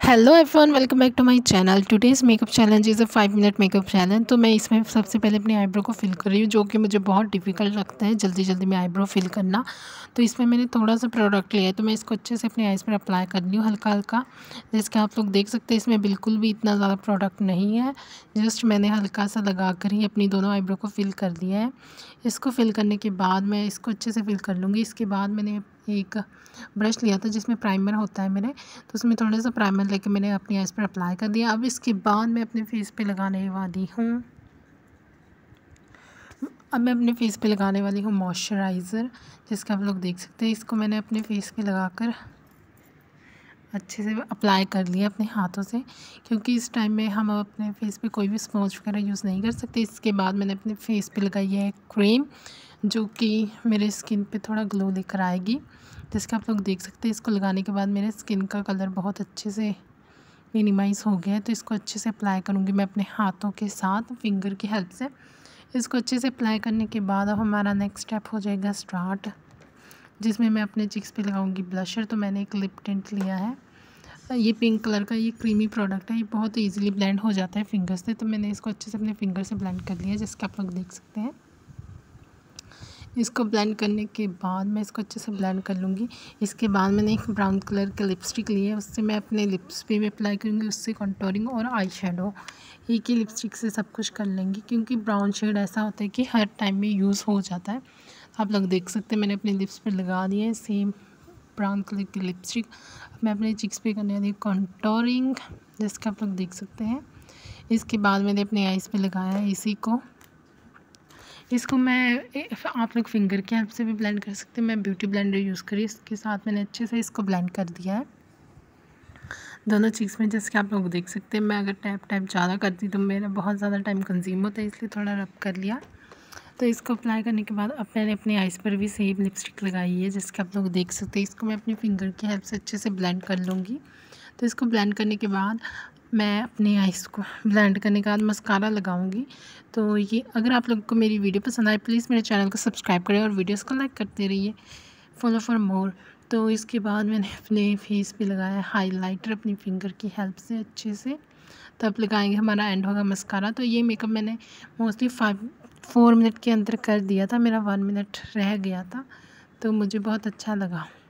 Hello everyone, welcome back to my channel. Today's makeup challenge is a 5 minute makeup challenge. तो मैं इसमें सबसे पहले अपनी आईब्रो को फिल कर रही हूँ, जो कि मुझे बहुत डिफ़िकल्ट लगता है जल्दी जल्दी में आईब्रो फिल करना। तो इसमें मैंने थोड़ा सा प्रोडक्ट लिया है, तो मैं इसको अच्छे से अपनी आईज़ पर अप्लाई कर रही हूँ हल्का हल्का। जैसे कि आप लोग देख सकते हैं, इसमें बिल्कुल भी इतना ज़्यादा प्रोडक्ट नहीं है, जस्ट मैंने हल्का सा लगा कर ही अपनी दोनों आईब्रो को फिल कर दिया है। इसको फिल करने के बाद मैं इसको अच्छे से फिल कर लूँगी। इसके बाद मैंने एक ब्रश लिया था जिसमें प्राइमर होता है मेरे, तो उसमें थोड़ा सा प्राइमर लेके मैंने अपनी आइज़ पर अप्लाई कर दिया। अब इसके बाद मैं अपने फेस पे लगाने वाली हूँ मॉइस्चराइज़र, जिसका आप लोग देख सकते हैं। इसको मैंने अपने फेस पे लगाकर अच्छे से अप्लाई कर लिया अपने हाथों से, क्योंकि इस टाइम में हम अपने फेस पे कोई भी स्पॉन्ज वगैरह यूज़ नहीं कर सकते। इसके बाद मैंने अपने फेस पे लगाई है क्रीम, जो कि मेरे स्किन पे थोड़ा ग्लो लेकर आएगी, जिसका आप लोग देख सकते हैं। इसको लगाने के बाद मेरे स्किन का कलर बहुत अच्छे से मिनिमाइज़ हो गया है। तो इसको अच्छे से अप्लाई करूँगी मैं अपने हाथों के साथ, फिंगर की हेल्प से। इसको अच्छे से अप्लाई करने के बाद अब हमारा नेक्स्ट स्टेप हो जाएगा स्टार्ट, जिसमें मैं अपने चिक्स पे लगाऊंगी ब्लशर। तो मैंने एक लिप टिंट लिया है, ये पिंक कलर का, ये क्रीमी प्रोडक्ट है, ये बहुत ईजिली ब्लेंड हो जाता है फिंगर से। तो मैंने इसको अच्छे से अपने फिंगर से ब्लेंड कर लिया, जिसका आप लोग देख सकते हैं। इसको ब्लेंड करने के बाद मैं इसको अच्छे से ब्लेंड कर लूँगी। इसके बाद मैंने एक ब्राउन कलर का लिपस्टिक ली है, उससे मैं अपने लिप्स पे भी अप्लाई करूँगी, उससे कंटूरिंग और आई शेडो एक ही लिपस्टिक से सब कुछ कर लेंगी, क्योंकि ब्राउन शेड ऐसा होता है कि हर टाइम में यूज़ हो जाता है। आप लोग देख सकते हैं मैंने अपने लिप्स पर लगा दिए हैं सेम ब्राउन कलर की लिपस्टिक। मैं अपने चिक्स पे करने वाली कंटूरिंग, जिसका आप लोग देख सकते हैं। इसके बाद मैंने अपने आईज़ पे लगाया है इसको मैं आप लोग फिंगर की हेल्प से भी ब्लेंड कर सकते हैं। मैं ब्यूटी ब्लेंडर यूज़ करी, इसके साथ मैंने अच्छे से इसको ब्लेंड कर दिया है दोनों चीक्स में, जैसे कि आप लोग देख सकते हैं। मैं अगर टैप ज़्यादा करती तो मेरा बहुत ज़्यादा टाइम कंज्यूम होता है, इसलिए थोड़ा रब कर लिया। तो इसको अप्लाई करने के बाद अब मैंने अपनी आइज़ पर भी सेम लिपस्टिक लगाई है, जिसके आप लोग देख सकते हैं। इसको मैं अपनी फिंगर की हेल्प से अच्छे से ब्लेंड कर लूँगी। तो इसको ब्लेंड करने के बाद मैं अपनी आइज़ को ब्लेंड करने के बाद मस्कारा लगाऊंगी। तो ये, अगर आप लोगों को मेरी वीडियो पसंद आए, प्लीज़ मेरे चैनल को सब्सक्राइब करें और वीडियोस को लाइक करते रहिए, फॉलो फॉर मोर। तो इसके बाद मैंने अपने फेस पे लगाया हाइलाइटर अपनी फिंगर की हेल्प से अच्छे से। तब लगाएंगे, हमारा एंड होगा मस्कारा। तो ये मेकअप मैंने मोस्टली 4 मिनट के अंदर कर दिया था, मेरा 1 मिनट रह गया था, तो मुझे बहुत अच्छा लगा।